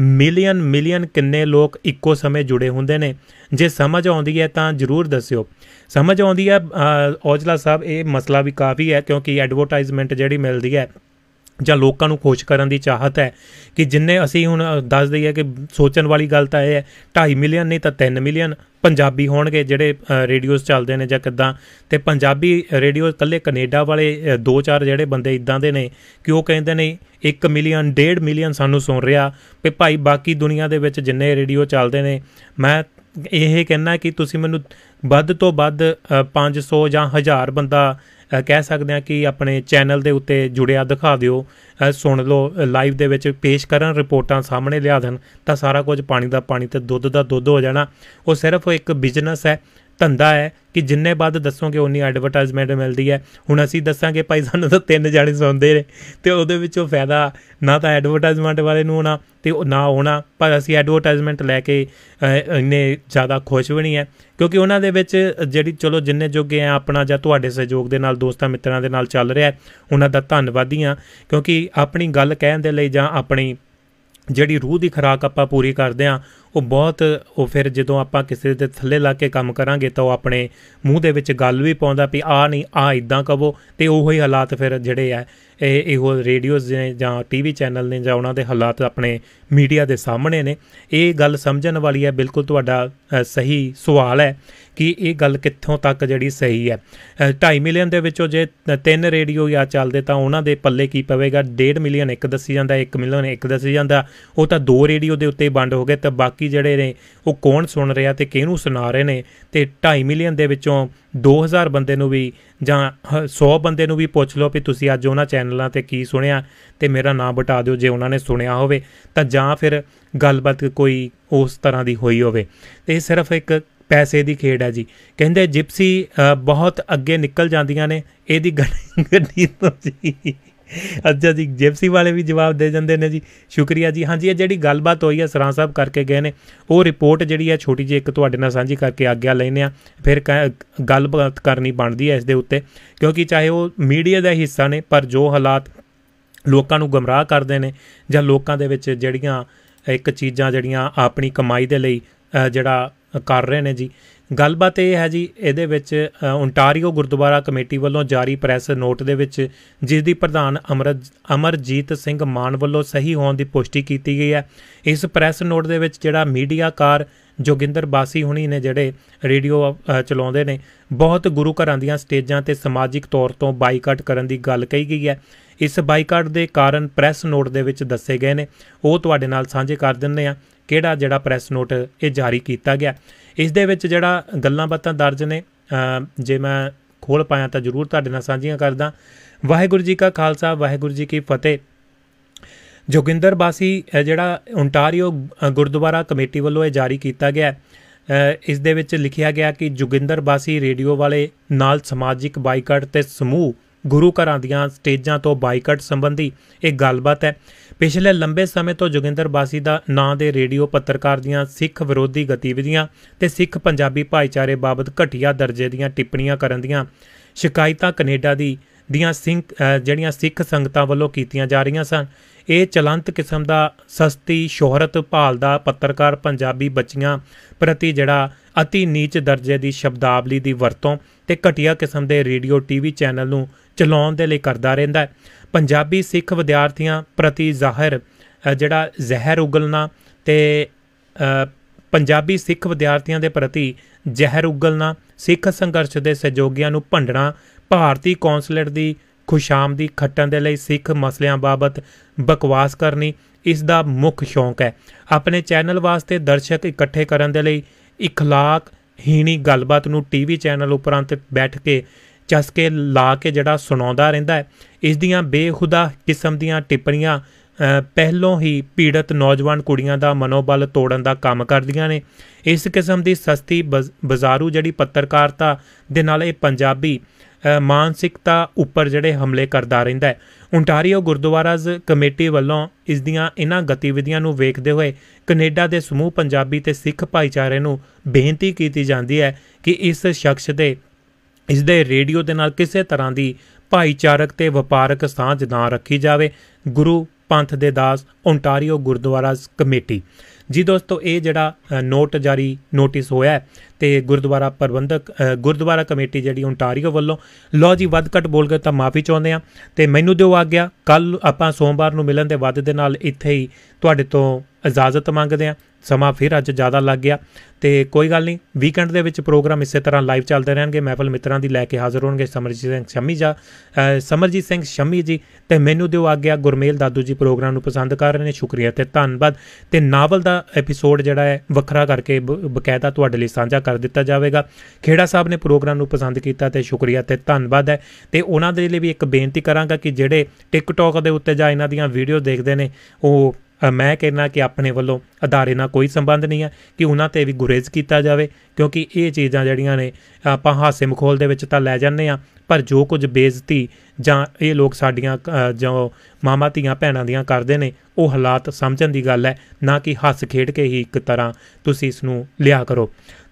ਮਿਲੀਅਨ ਕਿੰਨੇ ਲੋਕ ਇੱਕੋ ਸਮੇਂ ਜੁੜੇ ਹੁੰਦੇ ਨੇ। ਜੇ ਸਮਝ ਆਉਂਦੀ ਹੈ ਤਾਂ ਜ਼ਰੂਰ ਦੱਸਿਓ। ਸਮਝ ਆਉਂਦੀ ਹੈ ਔਜਲਾ ਸਾਹਿਬ, ਇਹ ਮਸਲਾ ਵੀ ਕਾਫੀ ਹੈ, ਕਿਉਂਕਿ ਐਡਵਰਟਾਈਜ਼ਮੈਂਟ ਜਿਹੜੀ ਮਿਲਦੀ ਹੈ ਜਾਂ ਲੋਕਾਂ ਨੂੰ ਖੁਸ਼ ਕਰਨ ਦੀ ਚਾਹਤ ਹੈ ਕਿ ਜਿੰਨੇ ਅਸੀਂ ਹੁਣ ਦੱਸ ਦਈਏ ਕਿ ਸੋਚਣ ਵਾਲੀ ਗੱਲ ਤਾਂ ਇਹ ਹੈ 2.5 ਮਿਲੀਅਨ ਨਹੀਂ ਤਾਂ 3 ਮਿਲੀਅਨ ਪੰਜਾਬੀ ਹੋਣਗੇ ਜਿਹੜੇ ਰੇਡੀਓਜ਼ ਚੱਲਦੇ ਨੇ ਜਾਂ ਕਿੱਦਾਂ। ਅਤੇ ਪੰਜਾਬੀ ਰੇਡੀਓ ਇਕੱਲੇ ਕੈਨੇਡਾ ਵਾਲੇ 2-4 ਜਿਹੜੇ ਬੰਦੇ ਇੱਦਾਂ ਦੇ ਨੇ ਕਿ ਉਹ ਕਹਿੰਦੇ ਨੇ 1 ਮਿਲੀਅਨ 1.5 ਮਿਲੀਅਨ ਸਾਨੂੰ ਸੁਣ ਰਿਹਾ, ਵੀ ਭਾਈ ਬਾਕੀ ਦੁਨੀਆ ਦੇ ਵਿੱਚ ਜਿੰਨੇ ਰੇਡੀਓ ਚੱਲਦੇ ਨੇ, ਮੈਂ ਇਹ ਕਹਿੰਦਾ ਕਿ ਤੁਸੀਂ ਮੈਨੂੰ ਵੱਧ ਤੋਂ ਵੱਧ 500 ਜਾਂ 1000 ਬੰਦਾ ਕਹਿ ਸਕਦੇ ਹਾਂ ਕਿ ਆਪਣੇ ਚੈਨਲ ਦੇ ਉੱਤੇ ਜੁੜਿਆ ਦਿਖਾ ਦਿਓ, ਸੁਣ ਲਓ, ਲਾਈਵ ਦੇ ਵਿੱਚ ਪੇਸ਼ ਕਰਨ, ਰਿਪੋਰਟਾਂ ਸਾਹਮਣੇ ਲਿਆ ਦੇਣ, ਤਾਂ ਸਾਰਾ ਕੁਝ ਪਾਣੀ ਦਾ ਪਾਣੀ ਅਤੇ ਦੁੱਧ ਦਾ ਦੁੱਧ ਹੋ ਜਾਣਾ। ਉਹ ਸਿਰਫ ਇੱਕ ਬਿਜ਼ਨਸ ਹੈ, ਧੰਦਾ ਹੈ ਕਿ ਜਿੰਨੇ ਵੱਧ ਦੱਸੋਗੇ ਉਨੀ ਐਡਵਰਟਾਈਜ਼ਮੈਂਟ ਮਿਲਦੀ ਹੈ। ਹੁਣ ਅਸੀਂ ਦੱਸਾਂਗੇ ਭਾਈ ਸਾਨੂੰ ਤਾਂ 3 ਜਾਣੇ ਸੁਣਦੇ ਨੇ, ਅਤੇ ਉਹਦੇ ਵਿੱਚੋਂ ਫਾਇਦਾ ਨਾ ਤਾਂ ਐਡਵਰਟਾਈਜ਼ਮੈਂਟ ਵਾਲੇ ਨੂੰ ਹੋਣਾ ਅਤੇ ਨਾ ਹੋਣਾ, ਪਰ ਅਸੀਂ ਐਡਵਰਟਾਈਜ਼ਮੈਂਟ ਲੈ ਕੇ ਇੰਨੇ ਜ਼ਿਆਦਾ ਖੁਸ਼ ਵੀ ਨਹੀਂ ਹੈ, ਕਿਉਂਕਿ ਉਹਨਾਂ ਦੇ ਵਿੱਚ ਜਿਹੜੀ ਚਲੋ ਜਿੰਨੇ ਜੋਗੇ ਆ ਆਪਣਾ ਜਾਂ ਤੁਹਾਡੇ ਸਹਿਯੋਗ ਦੇ ਨਾਲ ਦੋਸਤਾਂ ਮਿੱਤਰਾਂ ਦੇ ਨਾਲ ਚੱਲ ਰਿਹਾ, ਉਹਨਾਂ ਦਾ ਧੰਨਵਾਦੀ ਹਾਂ। ਕਿਉਂਕਿ ਆਪਣੀ ਗੱਲ ਕਹਿਣ ਦੇ ਲਈ ਜਾਂ ਆਪਣੀ ਜਿਹੜੀ ਰੂਹ ਦੀ ਖੁਰਾਕ ਆਪਾਂ ਪੂਰੀ ਕਰਦੇ ਹਾਂ, ਉਹ ਫਿਰ ਜਦੋਂ ਆਪਾਂ ਕਿਸੇ ਦੇ ਥੱਲੇ ਲਾ ਕੇ ਕੰਮ ਕਰਾਂਗੇ ਤਾਂ ਉਹ ਆਪਣੇ ਮੂੰਹ ਦੇ ਵਿੱਚ ਗੱਲ ਵੀ ਪਾਉਂਦਾ ਵੀ ਆਹ ਨਹੀਂ, ਆਹ ਇੱਦਾਂ ਕਹੋ, ਅਤੇ ਉਹੀ ਹਾਲਾਤ ਫਿਰ ਜਿਹੜੇ ਆ ਇਹੋ ਰੇਡੀਓਜ਼ ਨੇ ਜਾਂ TV ਚੈਨਲ ਨੇ ਜਾਂ ਉਹਨਾਂ ਦੇ ਹਾਲਾਤ ਆਪਣੇ ਮੀਡੀਆ ਦੇ ਸਾਹਮਣੇ ਨੇ। ਇਹ ਗੱਲ ਸਮਝਣ ਵਾਲੀ ਹੈ, ਬਿਲਕੁਲ ਤੁਹਾਡਾ ਸਹੀ ਸਵਾਲ ਹੈ ਕਿ ਇਹ ਗੱਲ ਕਿੱਥੋਂ ਤੱਕ ਜਿਹੜੀ ਸਹੀ ਹੈ। 2.5 ਮਿਲੀਅਨ ਦੇ ਵਿੱਚੋਂ ਜੇ 3 ਰੇਡੀਓ ਜਾਂ ਚੱਲਦੇ ਤਾਂ ਉਹਨਾਂ ਦੇ ਪੱਲੇ ਕੀ ਪਵੇਗਾ। 1.5 ਮਿਲੀਅਨ ਇੱਕ ਦੱਸੀ ਜਾਂਦਾ, 1 ਮਿਲੀਅਨ ਇੱਕ ਦੱਸੀ ਜਾਂਦਾ, ਉਹ ਤਾਂ 2 ਰੇਡੀਓ ਦੇ ਉੱਤੇ ਵੰਡ ਹੋ ਗਏ, ਤਾਂ ਬਾਕੀ ਜਿਹੜੇ ਨੇ ਉਹ ਕੌਣ ਸੁਣ ਰਿਹਾ ਅਤੇ ਕਿਹਨੂੰ ਸੁਣਾ ਰਹੇ ਨੇ। ਅਤੇ 2.5 ਮਿਲੀਅਨ ਦੇ ਵਿੱਚੋਂ 2000 ਬੰਦੇ ਨੂੰ ਵੀ ਜਾਂ 100 ਬੰਦੇ ਨੂੰ ਵੀ ਪੁੱਛ ਲਓ ਵੀ ਤੁਸੀਂ ਅੱਜ ਉਹਨਾਂ ਚੈਨਲਾਂ 'ਤੇ ਕੀ ਸੁਣਿਆ, ਅਤੇ ਮੇਰਾ ਨਾਂ ਬਤਾ ਦਿਓ ਜੇ ਉਹਨਾਂ ਨੇ ਸੁਣਿਆ ਹੋਵੇ, ਤਾਂ ਜਾਂ ਫਿਰ ਗੱਲਬਾਤ ਕੋਈ ਉਸ ਤਰ੍ਹਾਂ ਦੀ ਹੋਈ ਹੋਵੇ। ਅਤੇ ਇਹ ਸਿਰਫ ਇੱਕ ਪੈਸੇ ਦੀ ਖੇਡ ਹੈ ਜੀ। ਕਹਿੰਦੇ ਜਿਪਸੀ ਬਹੁਤ ਅੱਗੇ ਨਿਕਲ ਜਾਂਦੀਆਂ ਨੇ ਇਹਦੀ ਗੱਡੀ ਤੋਂ ਜੀ। ਅੱਛਾ ਜੀ, ਜਿਪਸੀ ਵਾਲੇ ਵੀ ਜਵਾਬ ਦੇ ਜਾਂਦੇ ਨੇ ਜੀ, ਸ਼ੁਕਰੀਆ ਜੀ। ਹਾਂਜੀ, ਇਹ ਜਿਹੜੀ ਗੱਲਬਾਤ ਹੋਈ ਹੈ ਸਰਾਂ ਸਾਹਿਬ ਕਰਕੇ ਗਏ ਨੇ, ਉਹ ਰਿਪੋਰਟ ਜਿਹੜੀ ਹੈ ਛੋਟੀ ਜਿਹੀ ਇੱਕ ਤੁਹਾਡੇ ਨਾਲ ਸਾਂਝੀ ਕਰਕੇ ਆਗਿਆ ਲੈਂਦੇ ਹਾਂ, ਫਿਰ ਗੱਲਬਾਤ ਕਰਨੀ ਬਣਦੀ ਹੈ ਇਸ ਦੇ ਉੱਤੇ, ਕਿਉਂਕਿ ਚਾਹੇ ਉਹ ਮੀਡੀਆ ਦਾ ਹਿੱਸਾ ਨੇ, ਪਰ ਜੋ ਹਾਲਾਤ ਲੋਕਾਂ ਨੂੰ ਗੁੰਮਰਾਹ ਕਰਦੇ ਨੇ ਜਾਂ ਲੋਕਾਂ ਦੇ ਵਿੱਚ ਜਿਹੜੀਆਂ ਇੱਕ ਚੀਜ਼ਾਂ ਜਿਹੜੀਆਂ ਆਪਣੀ ਕਮਾਈ ਦੇ ਲਈ ਜਿਹੜਾ ਕਰ ਰਹੇ ਨੇ ਜੀ, ਗੱਲਬਾਤ ਇਹ ਹੈ ਜੀ, ਇਹਦੇ ਵਿੱਚ ਓਨਟਾਰੀਓ ਗੁਰਦੁਆਰਾ ਕਮੇਟੀ ਵੱਲੋਂ ਜਾਰੀ ਪ੍ਰੈਸ ਨੋਟ ਦੇ ਵਿੱਚ ਜਿਸ ਦੀ ਪ੍ਰਧਾਨ ਅਮਰਜੀਤ ਸਿੰਘ ਮਾਨ ਵੱਲੋਂ ਸਹੀ ਹੋਣ ਦੀ ਪੁਸ਼ਟੀ ਕੀਤੀ ਗਈ ਹੈ। ਇਸ ਪ੍ਰੈਸ ਨੋਟ ਦੇ ਵਿੱਚ ਜਿਹੜਾ ਮੀਡੀਆਕਾਰ ਜੋਗਿੰਦਰ ਬਾਸੀ ਹੁਣੀ ਨੇ ਜਿਹੜੇ ਰੇਡੀਓ ਚਲਾਉਂਦੇ ਨੇ, ਬਹੁਤ ਗੁਰੂ ਘਰਾਂ ਦੀਆਂ ਸਟੇਜਾਂ 'ਤੇ ਸਮਾਜਿਕ ਤੌਰ ਤੋਂ ਬਾਈਕਾਟ ਕਰਨ ਦੀ ਗੱਲ ਕਹੀ ਗਈ ਹੈ। ਇਸ ਬਾਈਕਾਟ ਦੇ ਕਾਰਨ ਪ੍ਰੈਸ ਨੋਟ ਦੇ ਵਿੱਚ ਦੱਸੇ ਗਏ ਨੇ, ਉਹ ਤੁਹਾਡੇ ਨਾਲ ਸਾਂਝੇ ਕਰ ਦਿੰਦੇ ਆ ਕਿਹੜਾ ਜਿਹੜਾ ਪ੍ਰੈਸ ਨੋਟ ਇਹ ਜਾਰੀ ਕੀਤਾ ਗਿਆ। ਇਸ ਦੇ ਵਿੱਚ ਜਿਹੜਾ ਗੱਲਾਂ ਬਾਤਾਂ ਦਰਜ ਨੇ, ਜੇ ਮੈਂ ਖੋਲ੍ਹ ਪਾਇਆ ਤਾਂ ਜ਼ਰੂਰ ਤੁਹਾਡੇ ਨਾਲ ਸਾਂਝੀਆਂ ਕਰਦਾ। ਵਾਹਿਗੁਰੂ ਜੀ ਕਾ ਖਾਲਸਾ, ਵਾਹਿਗੁਰੂ ਜੀ ਕੀ ਫਤਿਹ। ਜੋਗਿੰਦਰ ਬਾਸੀ ਜਿਹੜਾ ਓਨਟਾਰੀਓ ਗੁਰਦੁਆਰਾ ਕਮੇਟੀ ਵੱਲੋਂ ਇਹ ਜਾਰੀ ਕੀਤਾ ਗਿਆ, ਇਸ ਦੇ ਵਿੱਚ ਲਿਖਿਆ ਗਿਆ ਕਿ ਜੋਗਿੰਦਰ ਬਾਸੀ ਰੇਡੀਓ ਵਾਲੇ ਨਾਲ ਸਮਾਜਿਕ ਬਾਈਕਾਟ ਤੇ ਸਮੂਹ ਗੁਰੂ ਘਰਾਂ ਦੀਆਂ ਸਟੇਜਾਂ ਤੋਂ ਬਾਈਕਾਟ ਸੰਬੰਧੀ ਇਹ ਗੱਲਬਾਤ ਹੈ। ਪਿਛਲੇ ਲੰਬੇ ਸਮੇਂ ਤੋਂ ਜੋਗਿੰਦਰ ਬਾਸੀ ਦਾ ਨਾਂ ਦੇ ਰੇਡੀਓ ਪੱਤਰਕਾਰ ਦੀਆਂ ਸਿੱਖ ਵਿਰੋਧੀ ਗਤੀਵਿਧੀਆਂ ਤੇ ਸਿੱਖ ਪੰਜਾਬੀ ਭਾਈਚਾਰੇ ਬਾਬਤ ਘਟੀਆ ਦਰਜੇ ਦੀਆਂ ਟਿੱਪਣੀਆਂ ਕਰਨ ਦੀਆਂ ਸ਼ਿਕਾਇਤਾਂ ਕੈਨੇਡਾ ਦੀਆਂ ਜਿਹੜੀਆਂ ਸਿੱਖ ਸੰਗਤਾਂ ਵੱਲੋਂ ਕੀਤੀਆਂ ਜਾ ਰਹੀਆਂ ਸਨ। ਇਹ ਚਲੰਤ ਕਿਸਮ ਦਾ ਸਸਤੀ ਸ਼ੋਹਰਤ ਭਾਲਦਾ ਪੱਤਰਕਾਰ ਪੰਜਾਬੀ ਬੱਚੀਆਂ ਪ੍ਰਤੀ ਜਿਹੜਾ ਅਤੀ ਨੀਚ ਦਰਜੇ ਦੀ ਸ਼ਬਦਾਵਲੀ ਦੀ ਵਰਤੋਂ ਤੇ ਘਟੀਆ ਕਿਸਮ ਦੇ ਰੇਡੀਓ ਟੀਵੀ ਚੈਨਲ ਨੂੰ ਚਲਾਉਣ ਦੇ ਲਈ ਕਰਦਾ ਰਹਿੰਦਾ ਹੈ। ਪੰਜਾਬੀ ਸਿੱਖ ਵਿਦਿਆਰਥੀਆਂ ਪ੍ਰਤੀ ਜਿਹੜਾ ਜ਼ਹਿਰ ਉਗਲਣਾ ਤੇ ਪੰਜਾਬੀ ਸਿੱਖ ਵਿਦਿਆਰਥੀਆਂ ਦੇ ਪ੍ਰਤੀ ਜ਼ਹਿਰ ਉਗਲਣਾ, ਸਿੱਖ ਸੰਘਰਸ਼ ਦੇ ਸਹਿਯੋਗੀਆਂ ਨੂੰ ਭੰਡਣਾ, ਭਾਰਤੀ ਕੌਂਸਲੇਟ ਦੀ ਖੁਸ਼ਾਮਦੀ ਖੱਟਣ ਦੇ ਲਈ ਸਿੱਖ ਮਸਲਿਆਂ ਬਾਬਤ ਬਕਵਾਸ ਕਰਨੀ ਇਸ ਦਾ ਮੁੱਖ ਸ਼ੌਂਕ ਹੈ। ਆਪਣੇ ਚੈਨਲ ਵਾਸਤੇ ਦਰਸ਼ਕ ਇਕੱਠੇ ਕਰਨ ਦੇ ਲਈ ਇਖਲਾਕਹੀਣੀ ਗੱਲਬਾਤ ਨੂੰ ਟੀਵੀ ਚੈਨਲ ਉਪਰੰਤ ਬੈਠ ਕੇ ਚਸਕੇ ਲਾ ਕੇ ਜਿਹੜਾ ਸੁਣਾਉਂਦਾ ਰਹਿੰਦਾ ਹੈ। ਇਸ ਦੀਆਂ ਬੇਖੁਦਾ ਕਿਸਮ ਦੀਆਂ ਟਿੱਪਣੀਆਂ ਪਹਿਲੋਂ ਹੀ ਪੀੜਤ ਨੌਜਵਾਨ ਕੁੜੀਆਂ ਦਾ ਮਨੋਬਲ ਤੋੜਨ ਦਾ ਕੰਮ ਕਰਦੀਆਂ ਨੇ। ਇਸ ਕਿਸਮ ਦੀ ਸਸਤੀ ਬਜ਼ਾਰੂ ਜਿਹੜੀ ਪੱਤਰਕਾਰਤਾ ਦੇ ਨਾਲ ਇਹ ਪੰਜਾਬੀ ਮਾਨਸਿਕਤਾ ਉੱਪਰ ਜਿਹੜੇ ਹਮਲੇ ਕਰਦਾ ਰਹਿੰਦਾ ਹੈ। ਓਨਟਾਰੀਓ ਗੁਰਦੁਆਰਾਜ਼ ਕਮੇਟੀ ਵੱਲੋਂ ਇਸ ਦੀਆਂ ਇਹਨਾਂ ਗਤੀਵਿਧੀਆਂ ਨੂੰ ਵੇਖਦੇ ਹੋਏ ਕੈਨੇਡਾ ਦੇ ਸਮੂਹ ਪੰਜਾਬੀ ਤੇ ਸਿੱਖ ਭਾਈਚਾਰੇ ਨੂੰ ਬੇਨਤੀ ਕੀਤੀ ਜਾਂਦੀ ਹੈ ਕਿ ਇਸ ਸ਼ਖਸ ਇਸਦੇ ਰੇਡੀਓ ਦੇ ਨਾਲ ਕਿਸੇ ਤਰ੍ਹਾਂ ਦੀ ਭਾਈਚਾਰਕ ਤੇ ਵਪਾਰਕ ਸਾਂਝ ਨਾ ਰੱਖੀ ਜਾਵੇ। ਗੁਰੂ ਪੰਥ ਦੇ ਦਾਸ, ਓਨਟਾਰੀਓ ਗੁਰਦੁਆਰਾਜ਼ ਕਮੇਟੀ। ਜੀ ਦੋਸਤੋ, ਇਹ ਜਿਹੜਾ ਨੋਟਿਸ ਹੋਇਆ ਤੇ ਗੁਰਦੁਆਰਾ ਕਮੇਟੀ ਜਿਹੜੀ ਓਨਟਾਰੀਓ ਵੱਲੋਂ, ਲਓ ਜੀ ਵੱਧ ਘੱਟ ਬੋਲ ਗਏ ਤਾਂ ਮਾਫੀ ਚਾਹੁੰਦੇ ਹਾਂ ਤੇ ਮੈਨੂੰ ਦਿਓ ਆਗਿਆ। ਕੱਲ੍ਹ ਆਪਾਂ ਸੋਮਵਾਰ ਨੂੰ ਮਿਲਣ ਦੇ ਵਾਅਦੇ ਦੇ ਨਾਲ ਇੱਥੇ ਹੀ ਤੁਹਾਡੇ ਤੋਂ ਇਜਾਜ਼ਤ ਮੰਗਦੇ ਹਾਂ। ਸਮਾਂ ਫਿਰ ਅੱਜ ਜ਼ਿਆਦਾ ਲੱਗ ਗਿਆ ਤੇ ਕੋਈ ਗੱਲ ਨਹੀਂ, ਵੀਕਐਂਡ ਦੇ ਵਿੱਚ ਪ੍ਰੋਗਰਾਮ ਇਸੇ ਤਰ੍ਹਾਂ ਲਾਈਵ ਚੱਲਦੇ ਰਹਿਣਗੇ। ਮਹਿਫਲ ਮਿੱਤਰਾਂ ਦੀ ਲੈ ਕੇ ਹਾਜ਼ਰ ਹੋਣਗੇ ਸਮਰਜੀਤ ਸਿੰਘ ਸ਼ੰਮੀ ਜੀ ਤੇ ਮੈਨੂੰ ਦਿਓ ਆਗਿਆ। ਗੁਰਮੇਲ ਦਾਦੂ ਜੀ ਪ੍ਰੋਗਰਾਮ ਨੂੰ ਪਸੰਦ ਕਰ ਰਹੇ ਨੇ, ਸ਼ੁਕਰੀਆ ਤੇ ਧੰਨਵਾਦ। ਤੇ ਨਾਵਲ ਦਾ ਐਪੀਸੋਡ ਜਿਹੜਾ ਹੈ ਵੱਖਰਾ ਕਰਕੇ ਬਕਾਇਦਾ ਤੁਹਾਡੇ ਲਈ ਸਾਂਝਾ ਕਰ ਦਿੱਤਾ ਜਾਵੇਗਾ। ਖੇੜਾ ਸਾਹਿਬ ਨੇ ਪ੍ਰੋਗਰਾਮ ਨੂੰ ਪਸੰਦ ਕੀਤਾ ਤੇ ਸ਼ੁਕਰੀਆ ਤੇ ਧੰਨਵਾਦ ਹੈ। ਤੇ ਉਹਨਾਂ ਦੇ ਲਈ ਵੀ ਇੱਕ ਬੇਨਤੀ ਕਰਾਂਗਾ ਕਿ ਜਿਹੜੇ ਟਿਕਟੋਕ ਦੇ ਉੱਤੇ ਜਾਂ ਇਹਨਾਂ ਦੀਆਂ ਵੀਡੀਓ ਦੇਖਦੇ ਨੇ, ਉਹ ਮੈਂ ਕਹਿੰਦਾ ਕਿ ਆਪਣੇ ਵੱਲੋਂ ਅਦਾਰੇ ਨਾਲ ਕੋਈ ਸੰਬੰਧ ਨਹੀਂ ਹੈ ਕਿ ਉਹਨਾਂ 'ਤੇ ਵੀ ਗੁਰੇਜ਼ ਕੀਤਾ ਜਾਵੇ, ਕਿਉਂਕਿ ਇਹ ਚੀਜ਼ਾਂ ਜਿਹੜੀਆਂ ਨੇ ਆਪਾਂ ਹਾਸੇ ਮਖੌਲ ਦੇ ਵਿੱਚ ਤਾਂ ਲੈ ਜਾਂਦੇ ਹਾਂ, ਪਰ ਜੋ ਕੁਝ ਬੇਇੱਜ਼ਤੀ ਜਾਂ ਇਹ ਲੋਕ ਸਾਡੀਆਂ ਜੋ ਮਾਵਾਂ ਧੀਆਂ ਭੈਣਾਂ ਦੀਆਂ ਕਰਦੇ ਨੇ, ਉਹ ਹਾਲਾਤ ਸਮਝਣ ਦੀ ਗੱਲ ਹੈ, ਨਾ ਕਿ ਹੱਸ ਖੇਡ ਕੇ ਹੀ ਇੱਕ ਤਰ੍ਹਾਂ ਤੁਸੀਂ ਇਸ ਨੂੰ ਲਿਆ ਕਰੋ।